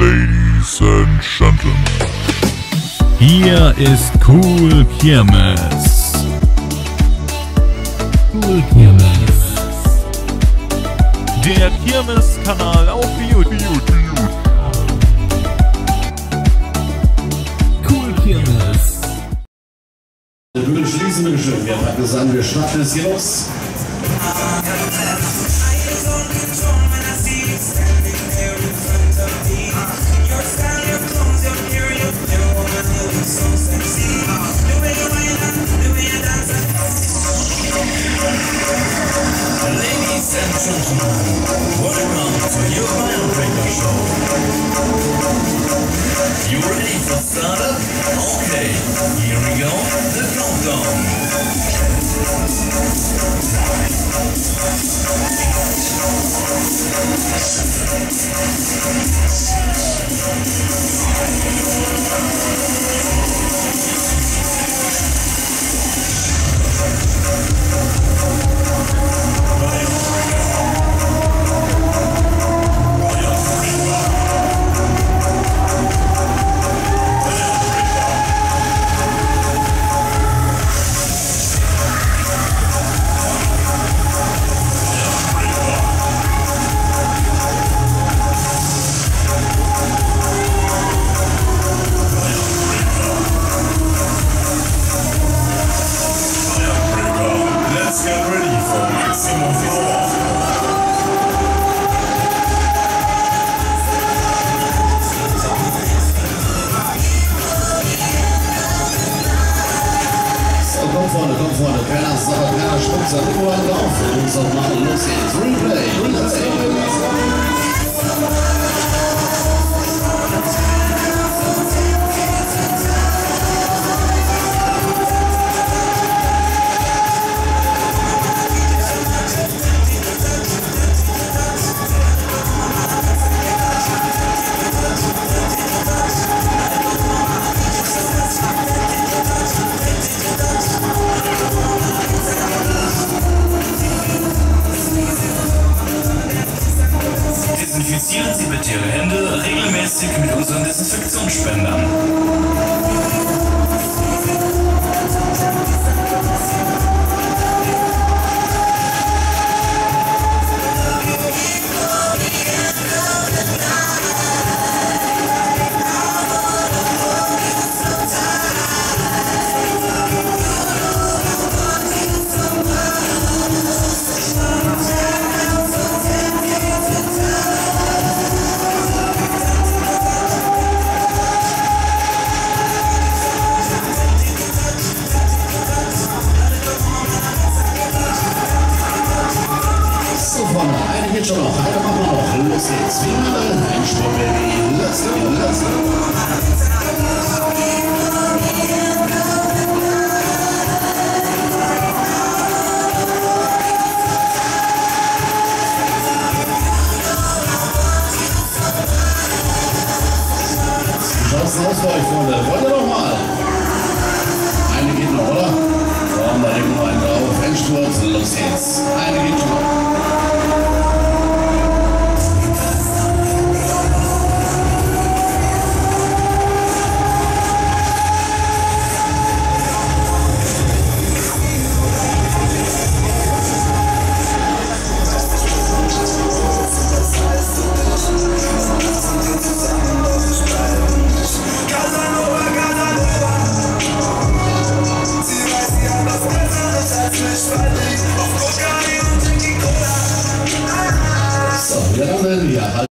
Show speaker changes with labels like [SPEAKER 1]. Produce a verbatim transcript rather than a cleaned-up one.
[SPEAKER 1] Ladies and Gentlemen,
[SPEAKER 2] hier ist Cool Kirmes. Cool Kirmes. Der Kirmes-Kanal auf YouTube. Cool Kirmes.
[SPEAKER 3] Bitte schließen, bitte schön. Wir packen es an, wir starten es hier los.
[SPEAKER 4] Ladies and gentlemen, welcome to your Mindbreaker Show. You ready for startup? Okay, here we go, the countdown.
[SPEAKER 3] Komm vorne, komm vorne, keiner sauer, keiner schubst, dann nur einen drauf. Uns auch machen, los geht's. Replay, Replay.
[SPEAKER 4] Desinfizieren Sie bitte Ihre Hände regelmäßig mit unseren Desinfektionsspendern.
[SPEAKER 3] Eine geht schon noch, eine machen wir noch. Los geht's. Wie immer, Einspruch, Baby. Let's go, let's go. Wie schaut's denn aus für euch, Freunde? Wollt ihr noch mal? Eine geht noch, oder? Komm, da legen wir einen drauf. Endsturz, los geht's. Eine geht schon noch. So, wir haben ja